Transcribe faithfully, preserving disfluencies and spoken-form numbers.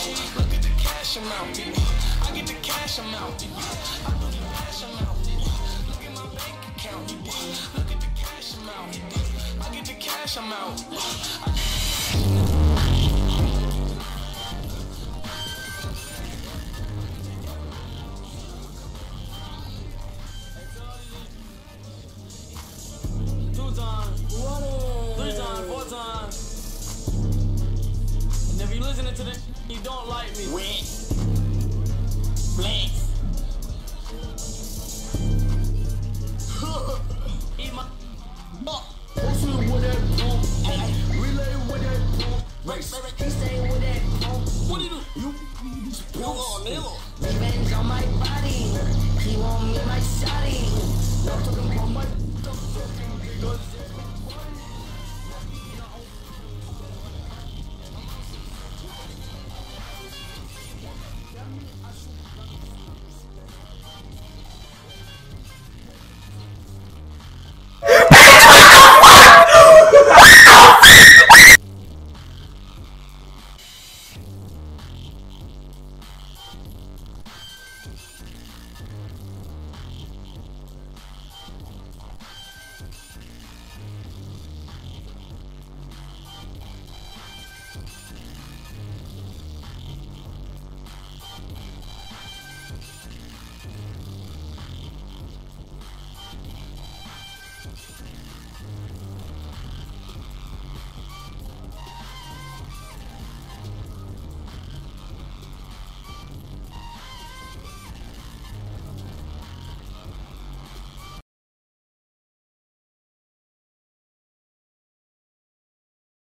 Look at the cash amount. I get the cash amount. I do the cash amount. Look at my bank account. Look at the cash amount. I get the cash amount. Two times, three times, four times. And if you listening to this, you don't like me. Wet. Flex. Eat my Hustle with that pump. Relay with that pump. Race. He stay with that pump. What do you do? You, you spill on nigga. Revenge on my body. He want me my shawty. I'm talking about my.